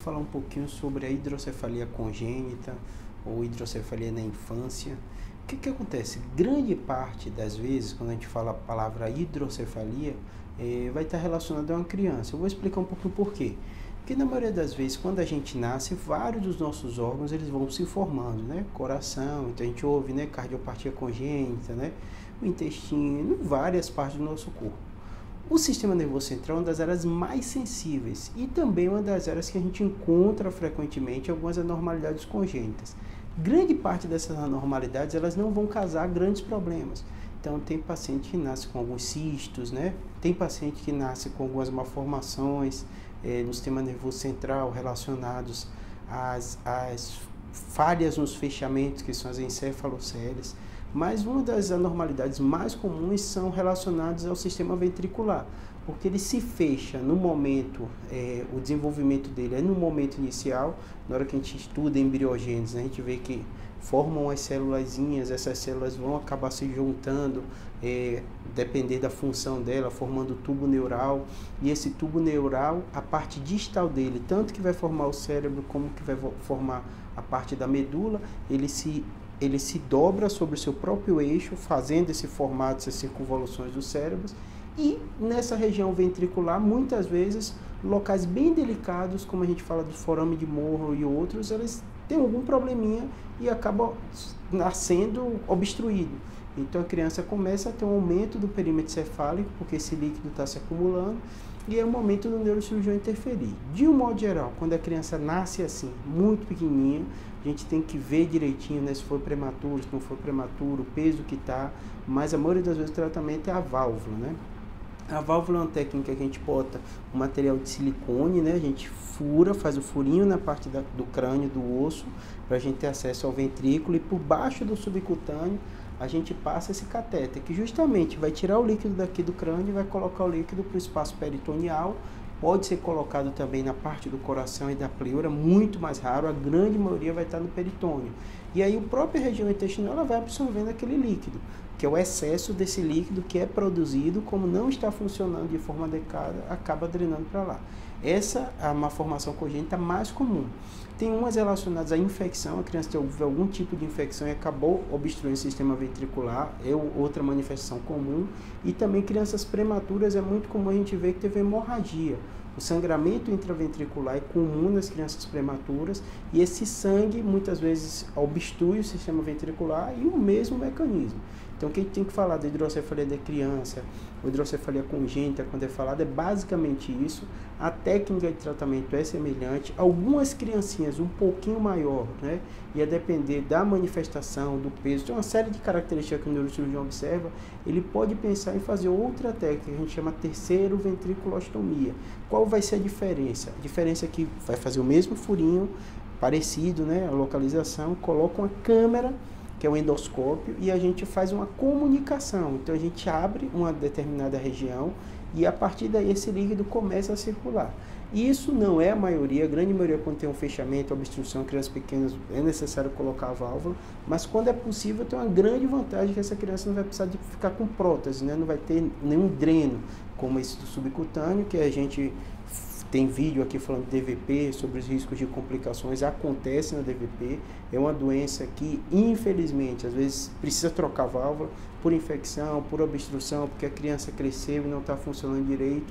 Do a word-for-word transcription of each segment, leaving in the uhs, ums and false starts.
Falar um pouquinho sobre a hidrocefalia congênita ou hidrocefalia na infância. O que que acontece? Grande parte das vezes, quando a gente fala a palavra hidrocefalia, eh, vai estar relacionada a uma criança. Eu vou explicar um pouquinho por quê. Porque na maioria das vezes, quando a gente nasce, vários dos nossos órgãos eles vão se formando, né? Coração, então a gente ouve, né? Cardiopatia congênita, né? O intestino, várias partes do nosso corpo. O sistema nervoso central é uma das áreas mais sensíveis e também uma das áreas que a gente encontra frequentemente algumas anormalidades congênitas. Grande parte dessas anormalidades elas não vão causar grandes problemas. Então tem paciente que nasce com alguns cistos, né? Tem paciente que nasce com algumas malformações eh, no sistema nervoso central relacionados às, às falhas nos fechamentos, que são as encefalocélias. Mas uma das anormalidades mais comuns são relacionadas ao sistema ventricular, porque ele se fecha no momento, é, o desenvolvimento dele é no momento inicial, na hora que a gente estuda embriogênese, né, a gente vê que formam as célulazinhas, essas células vão acabar se juntando, é, depender da função dela, formando o tubo neural, e esse tubo neural, a parte distal dele, tanto que vai formar o cérebro, como que vai formar a parte da medula, ele se ele se dobra sobre o seu próprio eixo, fazendo esse formato, essas circunvoluções dos cérebros, e nessa região ventricular, muitas vezes, locais bem delicados, como a gente fala do forame de Morrow e outros, eles têm algum probleminha e acabam nascendo obstruído. Então a criança começa a ter um aumento do perímetro cefálico, porque esse líquido está se acumulando, e é o momento do neurocirurgião interferir. De um modo geral, quando a criança nasce assim, muito pequenininha, a gente tem que ver direitinho, né, se for prematuro, se não for prematuro, o peso que está, mas a maioria das vezes o tratamento é a válvula, né? A válvula é uma técnica que a gente bota um material de silicone, né? A gente fura, faz o furinho na parte da, do crânio, do osso, para a gente ter acesso ao ventrículo, e por baixo do subcutâneo a gente passa esse catéter, que justamente vai tirar o líquido daqui do crânio e vai colocar o líquido para o espaço peritoneal. Pode ser colocado também na parte do coração e da pleura, muito mais raro, a grande maioria vai estar no peritônio. E aí a própria região intestinal ela vai absorvendo aquele líquido, que é o excesso desse líquido que é produzido, como não está funcionando de forma adequada, acaba drenando para lá. Essa é uma formação congênita mais comum. Tem umas relacionadas à infecção, a criança teve algum tipo de infecção e acabou obstruindo o sistema ventricular, é outra manifestação comum. E também crianças prematuras, é muito comum a gente ver que teve hemorragia. O sangramento intraventricular é comum nas crianças prematuras e esse sangue muitas vezes obstrui o sistema ventricular e o mesmo mecanismo. Então, o que a gente tem que falar da hidrocefalia da criança, ou hidrocefalia congênita, quando é falado, é basicamente isso. A técnica de tratamento é semelhante. Algumas criancinhas um pouquinho maior, né? E a depender da manifestação, do peso, tem uma série de características que o neurocirurgião observa, ele pode pensar em fazer outra técnica, que a gente chama terceiro ventriculostomia. Qual vai ser a diferença? A diferença é que vai fazer o mesmo furinho, parecido, né? A localização, coloca uma câmera, que é o endoscópio, e a gente faz uma comunicação. Então a gente abre uma determinada região e a partir daí esse líquido começa a circular. Isso não é a maioria, a grande maioria quando tem um fechamento, obstrução, crianças pequenas, é necessário colocar a válvula, mas quando é possível tem uma grande vantagem que essa criança não vai precisar de ficar com prótese, né? Não vai ter nenhum dreno, como esse do subcutâneo, que a gente tem vídeo aqui falando de D V P, sobre os riscos de complicações, acontece na D V P, é uma doença que, infelizmente, às vezes precisa trocar válvula por infecção, por obstrução, porque a criança cresceu e não está funcionando direito,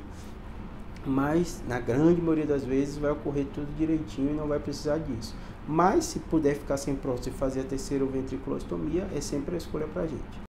mas na grande maioria das vezes vai ocorrer tudo direitinho e não vai precisar disso. Mas se puder ficar sem prótese e fazer a terceira ventriculostomia, é sempre a escolha para a gente.